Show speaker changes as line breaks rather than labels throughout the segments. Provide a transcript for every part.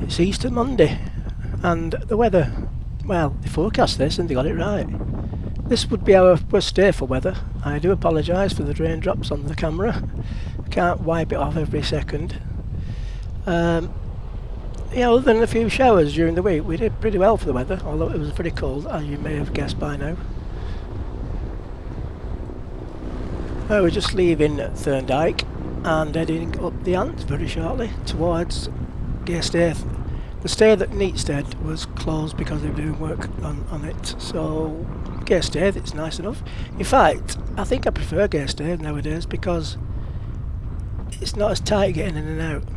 It's Easter Monday, and the weather, well, they forecast this and they got it right. This would be our worst day for weather. I do apologise for the raindrops on the camera. I can't wipe it off every second. Yeah, other than a few showers during the week, we did pretty well for the weather, although it was pretty cold, as you may have guessed by now. We're just leaving Thurne Dyke and heading up the Ant very shortly towards Gayes Staithe. The stay at Neatstead was closed because they were doing work on it, so Gayes Staithe, it's nice enough. In fact, I think I prefer Gayes Staithe nowadays because it's not as tight getting in and out.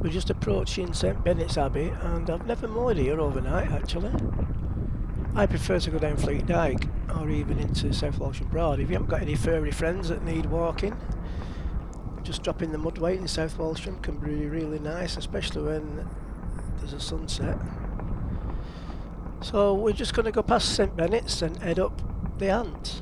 we're just approaching St Benet's Abbey, and I've never moored here overnight actually. I prefer to go down Thurne Dyke or even into South Walsham Broad. If you haven't got any furry friends that need walking, just dropping the mudway in South Walsham can be really nice, especially when there's a sunset. So we're just going to go past St Benet's and head up the Ant.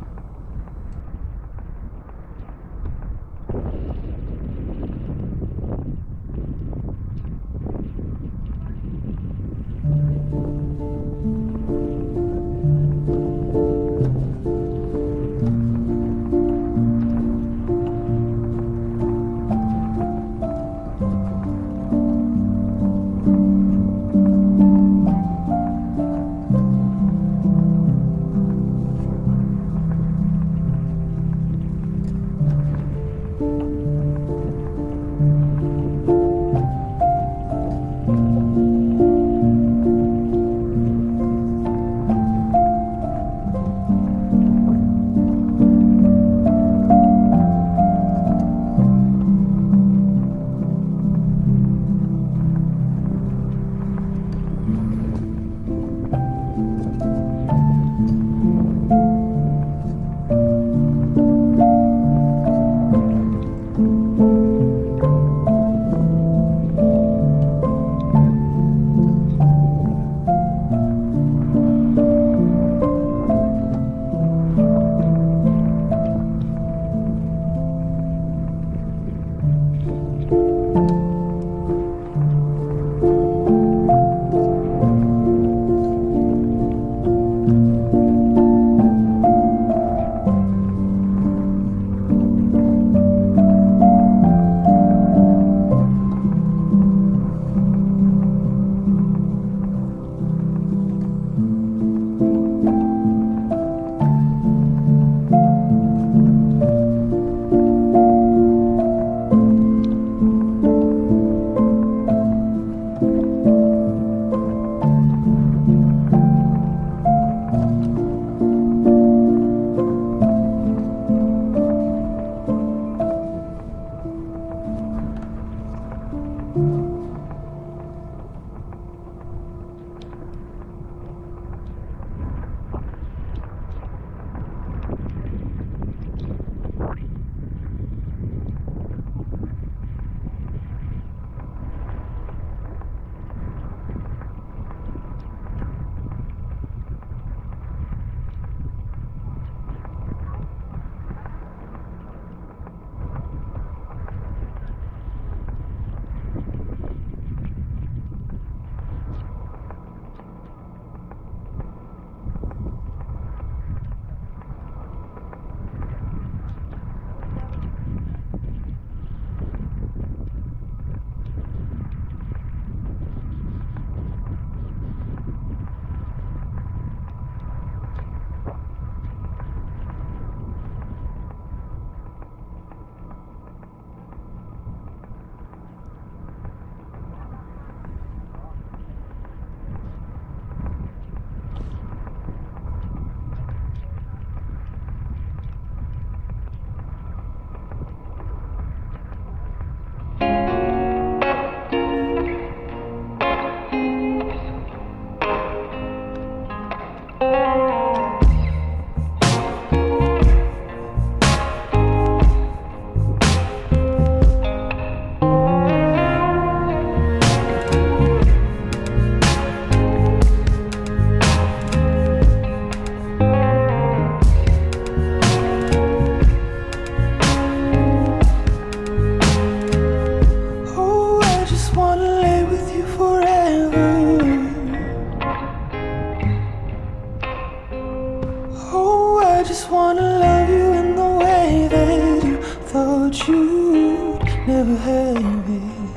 never had it.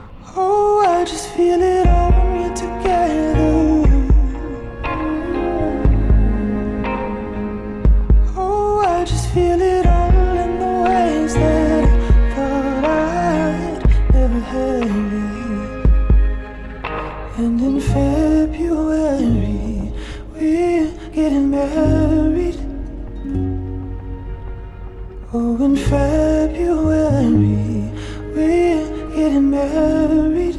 Oh, I just feel it all when we're together. Oh, I just feel it all in the ways that I thought I'd never have it. And in February, we're getting married. Oh, in February, we're getting married.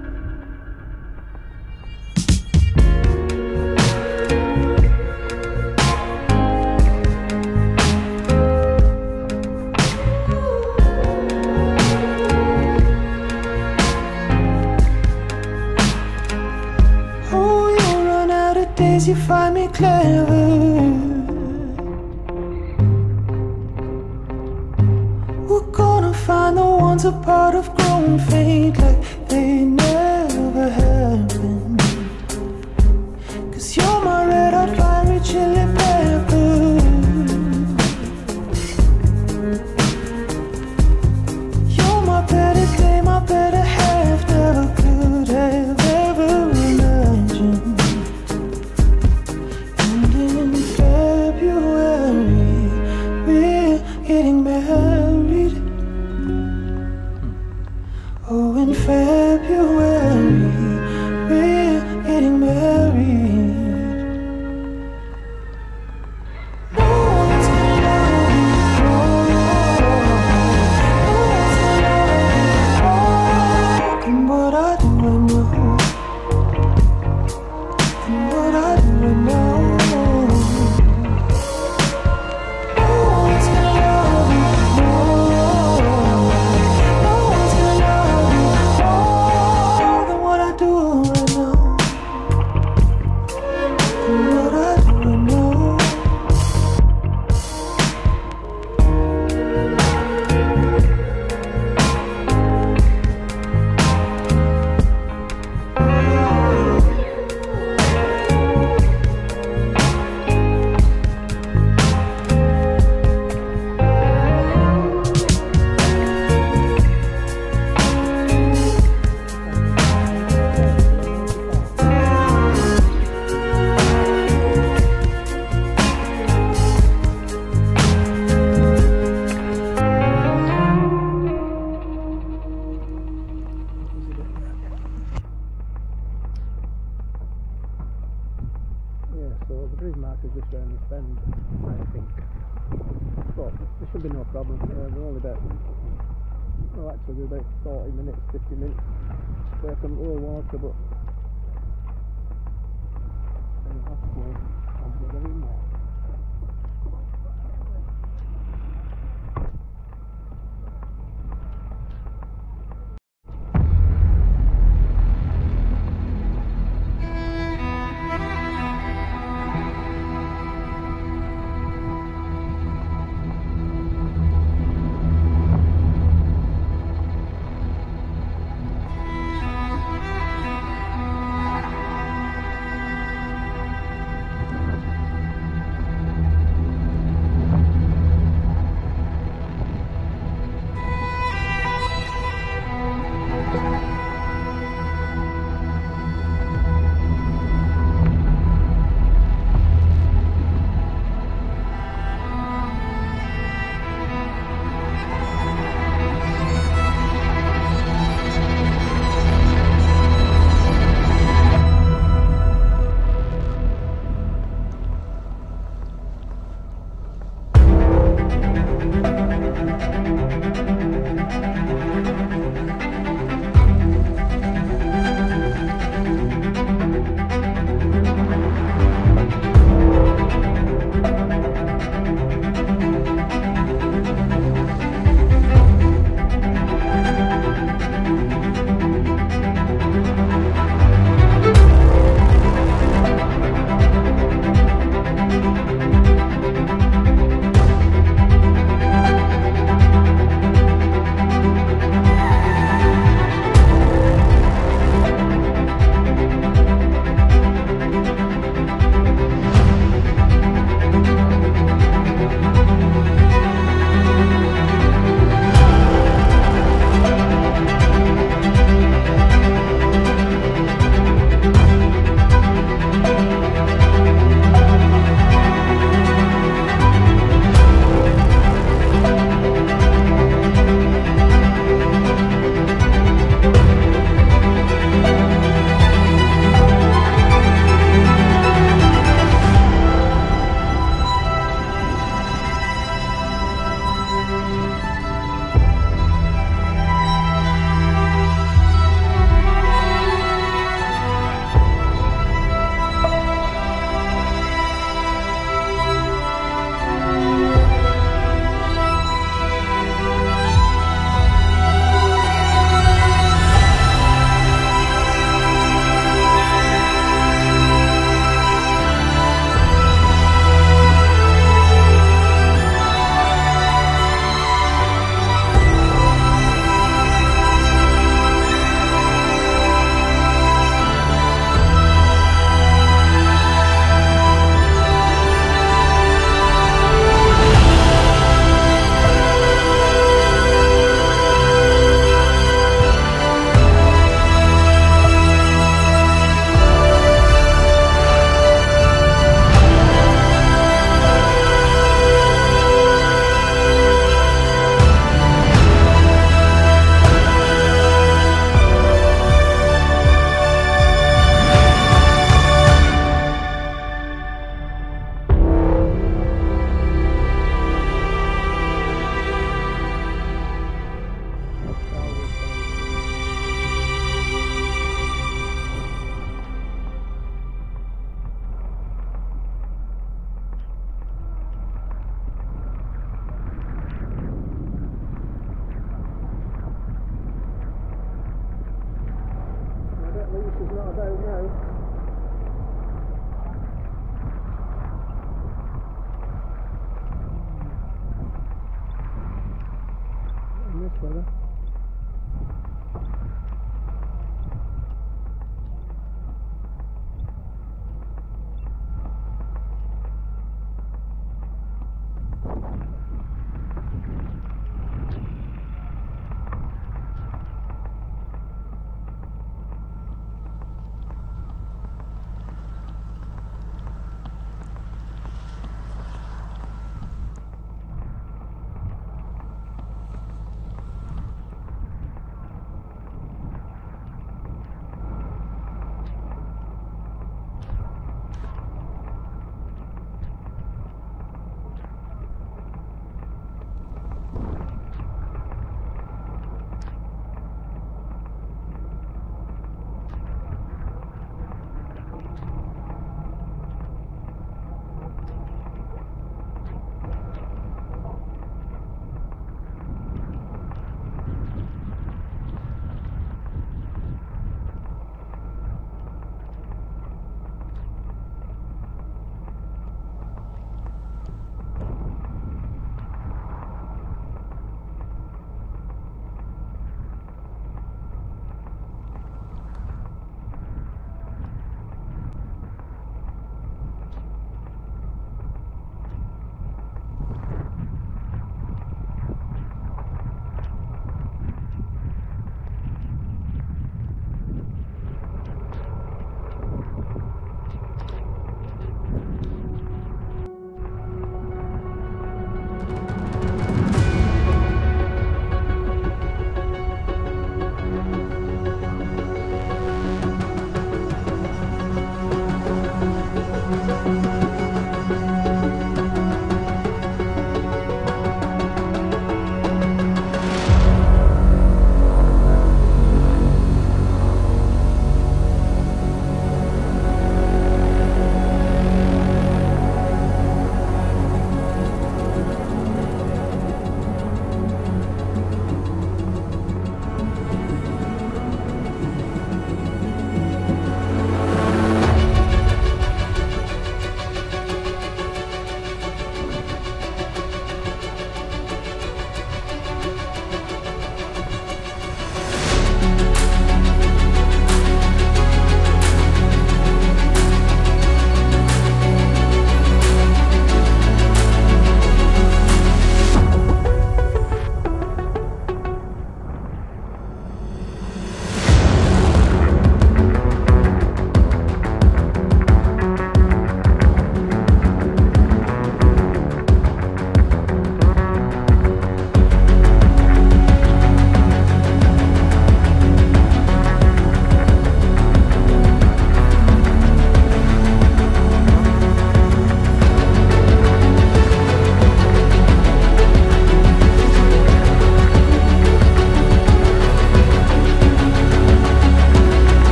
Oh, you'll run out of days, you find me clever. We're gonna find the ones a part of growing faint like they never happened. 'Cause you're my red hot fiery chili pepper. You're my better day, my better half. Never could have ever imagined. And in February we're getting married. Oh, in February we're getting married. No one's gonna love you more. No one's gonna love you more than what I do right now. Than what I do right now. No one's gonna love you more. No one's gonna love you more than what I do right now. Than what I do right now.
Yeah, so the bridge mark is just around this bend, I think. But there should be no problem. We're only about, well actually we're about 40 minutes, 50 minutes away from low water, but and that's why I'm getting more. together.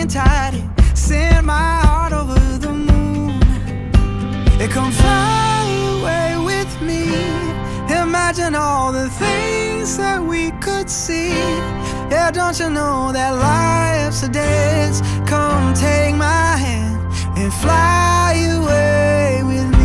tongue and tied it, sent my heart over the moon. It come fly away with me. Imagine all the things that we could see. Yeah, don't you know that life's a dance? Come take my hand and fly away with me.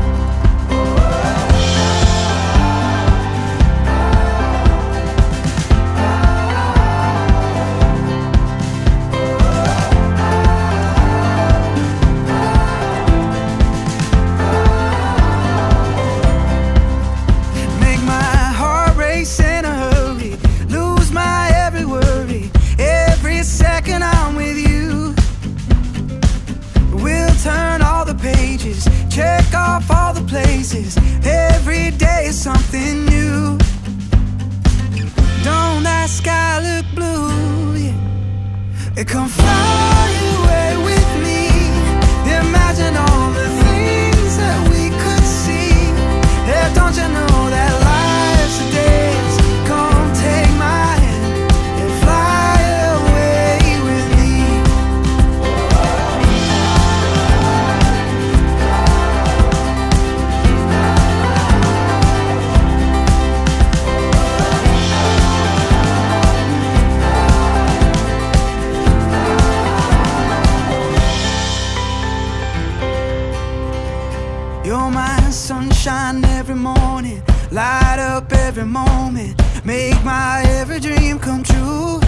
Check off all the places. Every day is something new. Don't that sky look blue? Yeah. It come fly away with me. Imagine all the things that we could see. Yeah, don't you know that life's a dance? Come take my hand and fly away with me. You're my sunshine every morning, light up every moment, make my every dream come true.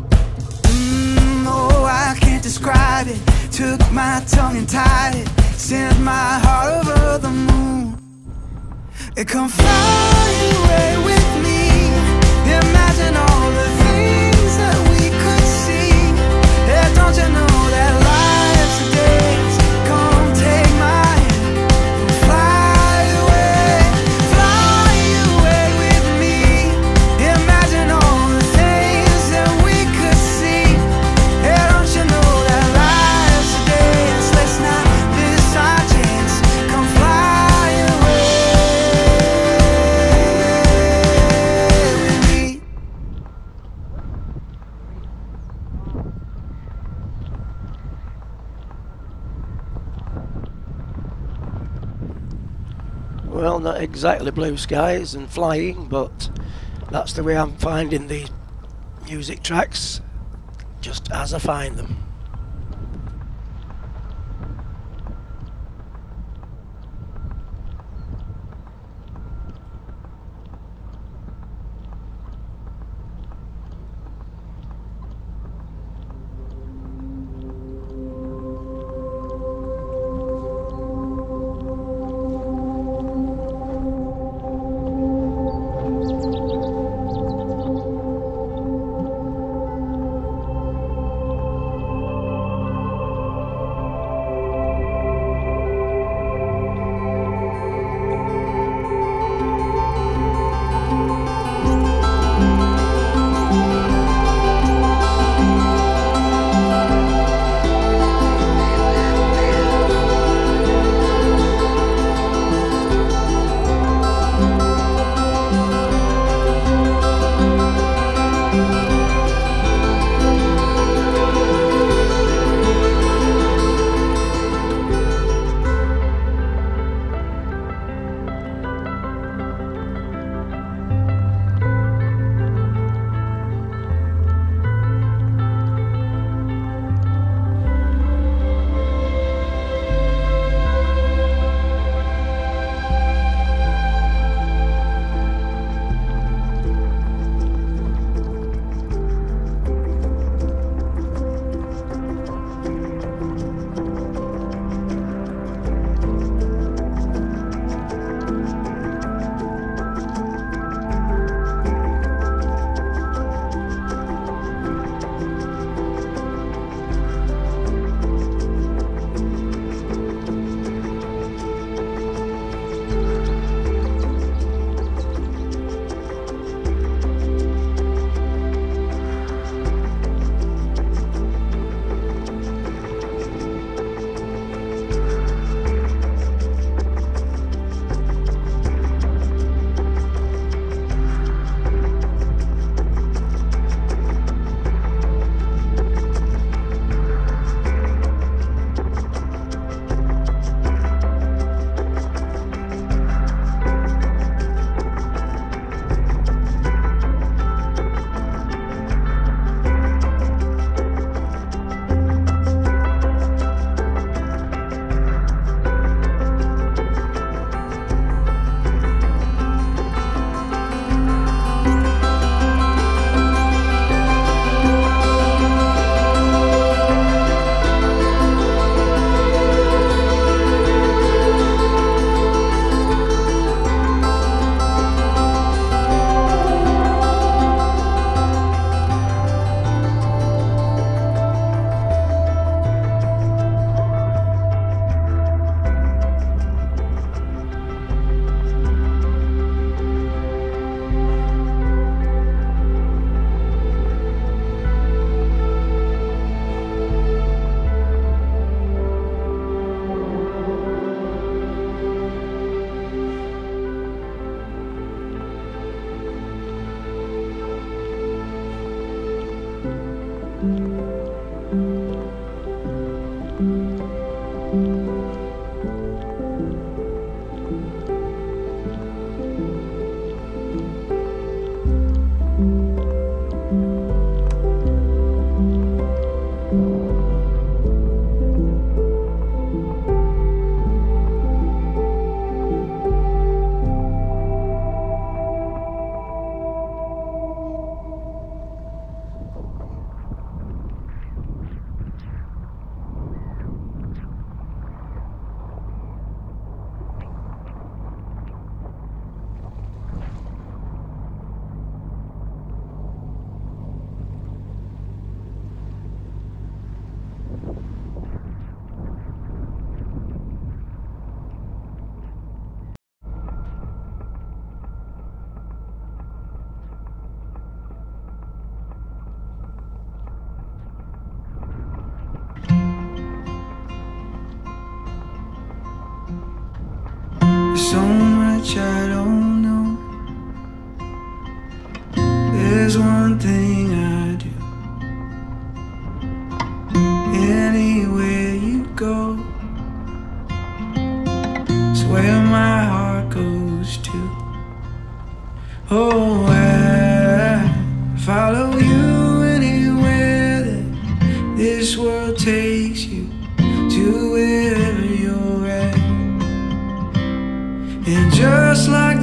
Oh, I can't describe it. Took my tongue and tied it, sent my heart over the moon. It come fly away with me. Imagine all the things that we could see. Yeah, don't you know that life's a dance? Come take my hand and fly away with me. Imagine all the things that we could see. Yeah, don't you know that life's a dance? Let's not miss our chance. Come fly away with me.
Well, not exactly blue skies and flying, but that's the way I'm finding the music tracks, just as I find them.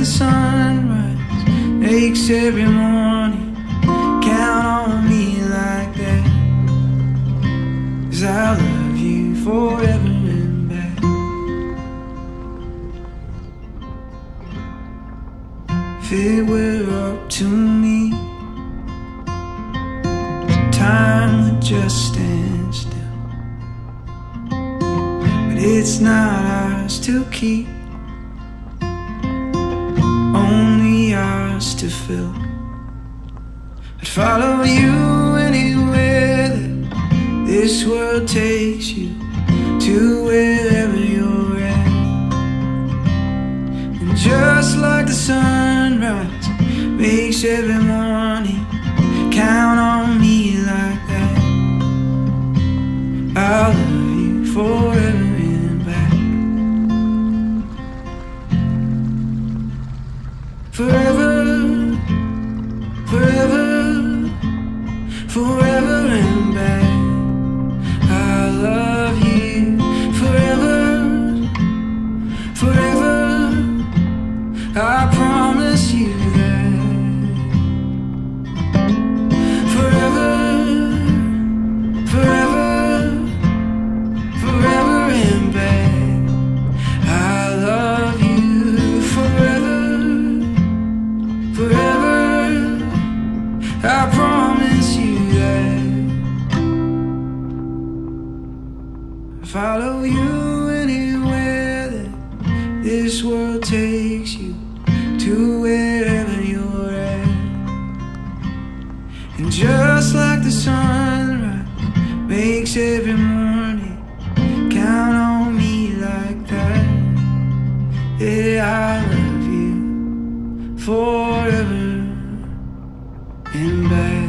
the sunrise makes every morning, count on me like that, 'cause I'll love you forever and back. If it were up to me, time would just stand still, but it's not ours to keep, only ours to fill. I'd follow you anywhere that this world takes you, to wherever you're at. And just like the sunrise makes every morning, count on me like that, I'll love you forever and back. Forever, forever, forever and back, I'll love you forever, forever, I promise you that. Forever, forever, forever and back, I love you forever, forever, I promise you that. Follow you anywhere that this world takes you, to wherever you're at. And just like the sunrise makes every morning, count on me like that, yeah, I love you forever and back.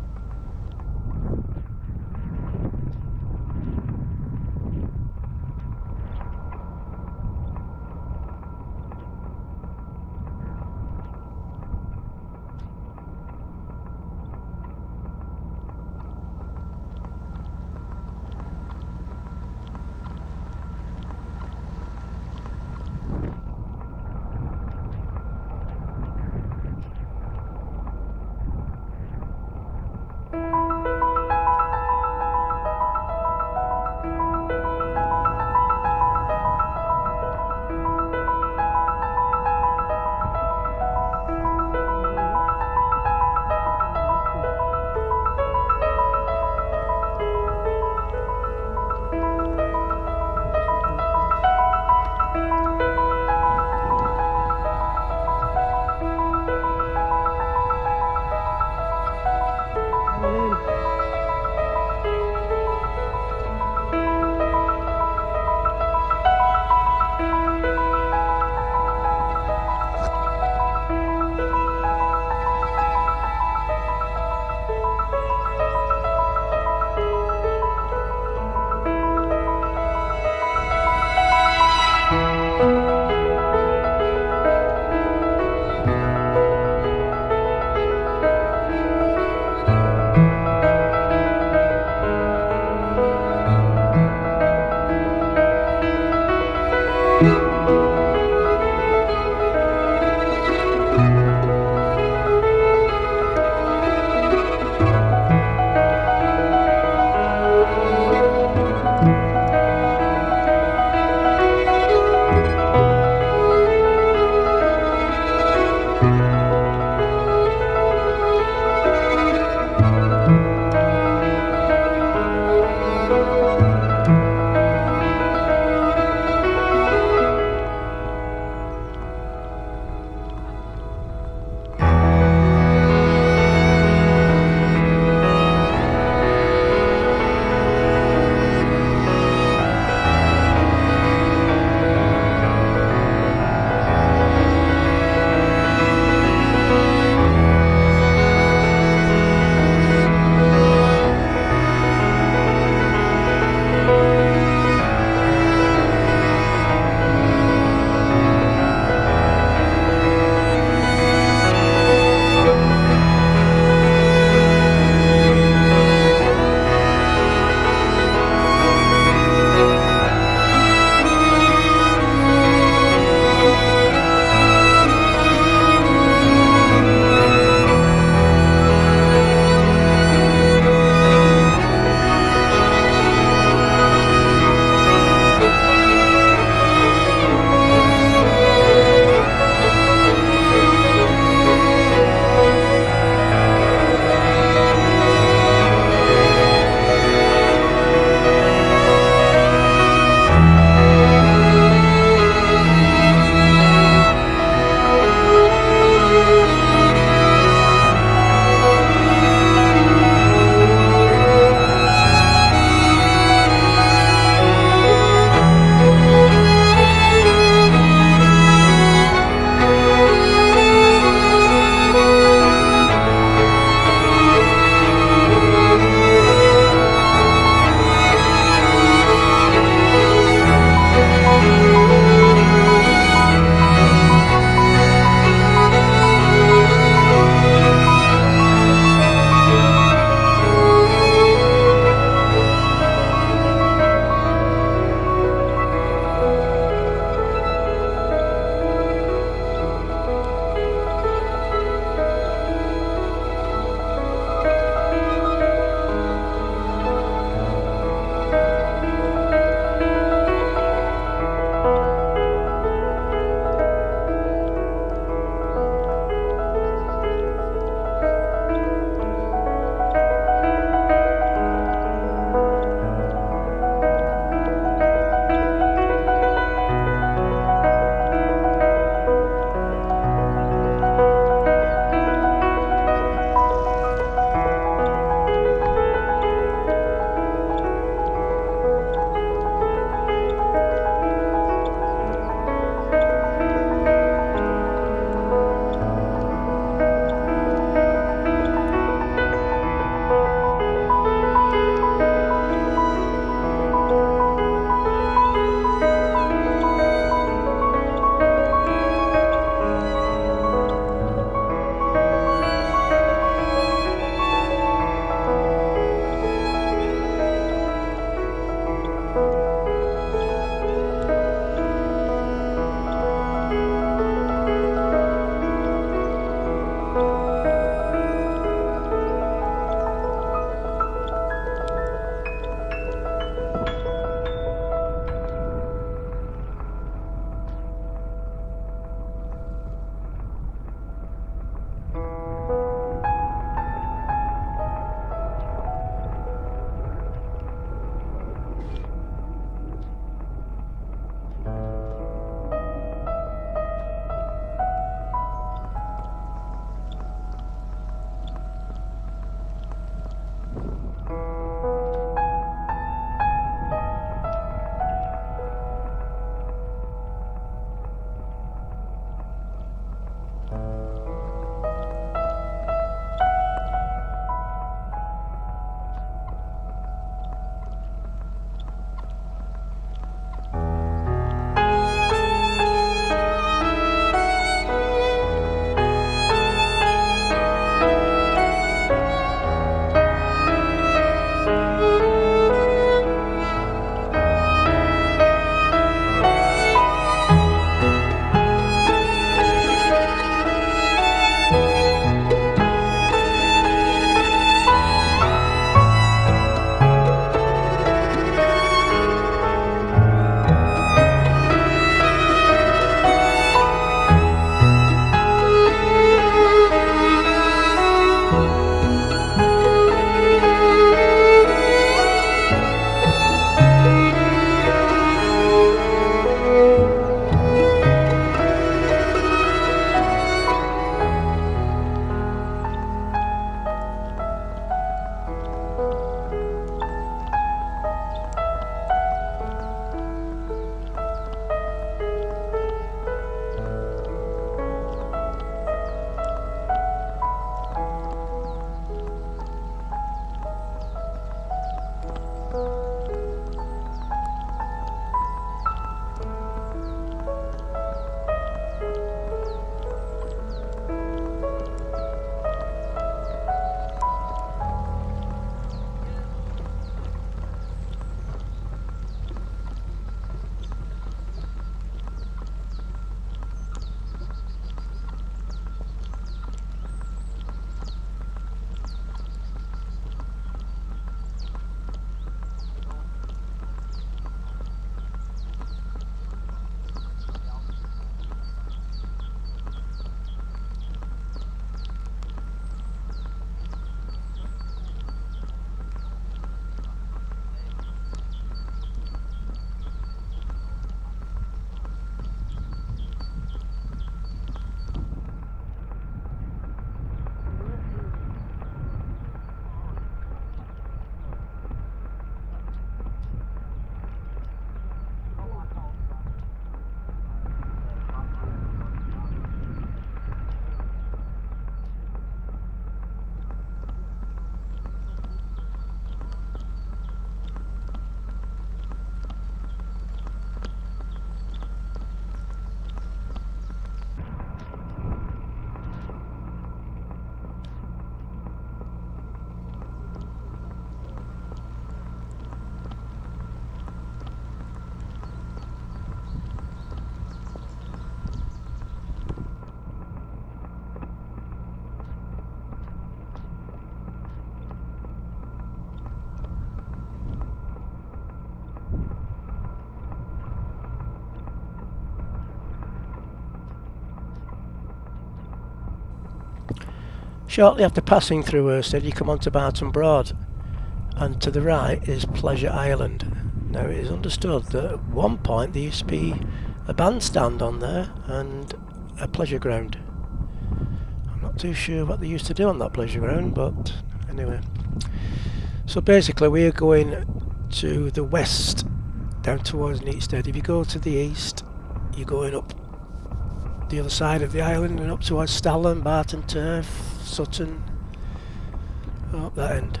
Shortly after passing through Hurstead you come onto Barton Broad, and to the right is Pleasure Island. Now it is understood that at one point there used to be a bandstand on there and a pleasure ground. I'm not too sure what they used to do on that pleasure ground, but anyway. So basically we are going to the west, down towards Neatstead. If you go to the east, you're going up the other side of the island and up towards Stalham, Barton Turf, Sutton, up that end.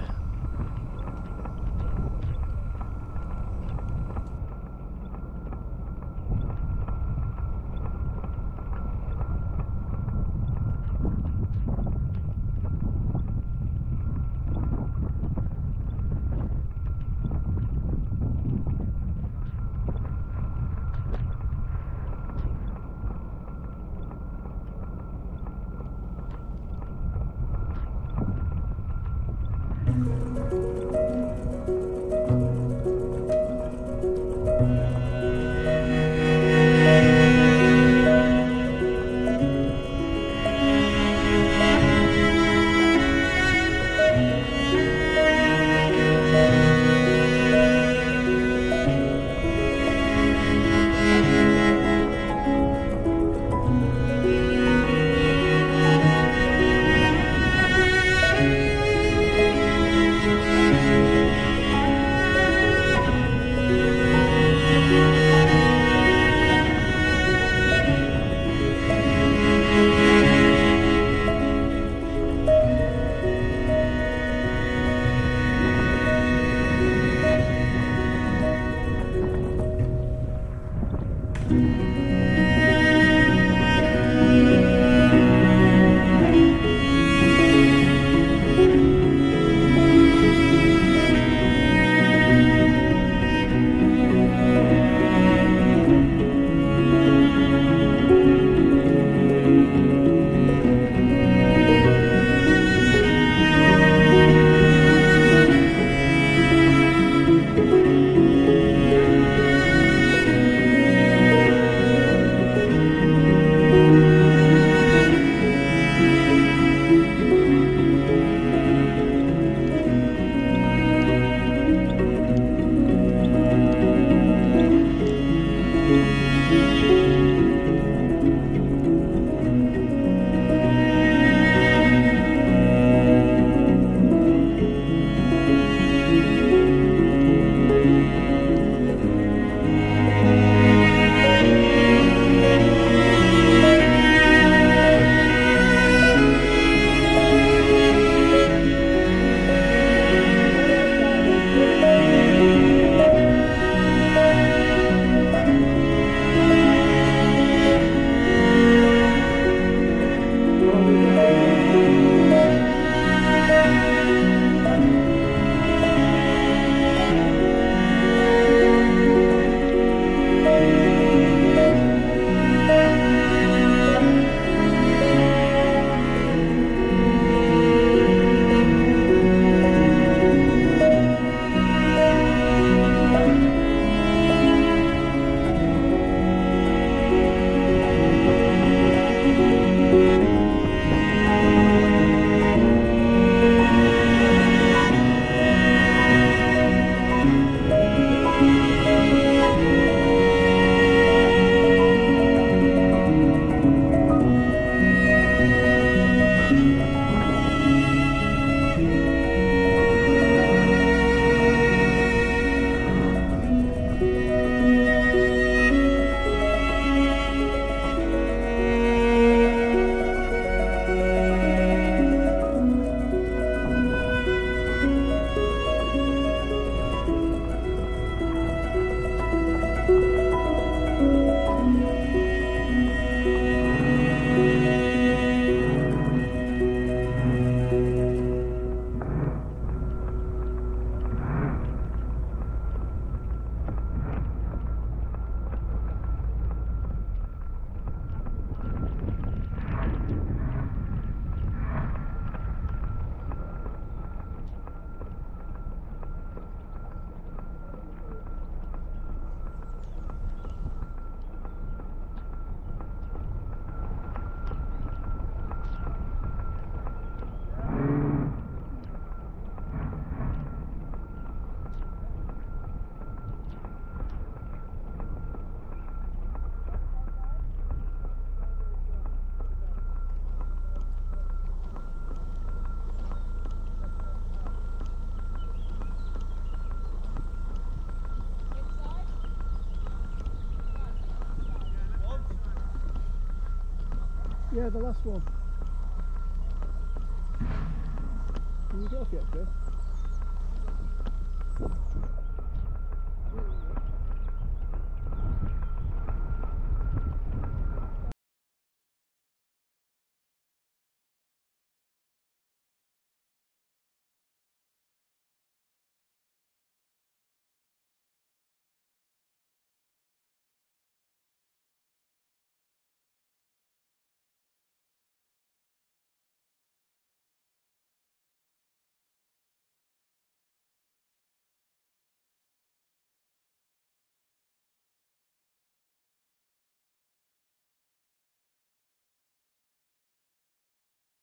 Yeah, the last one. Can you get off yet, Chris?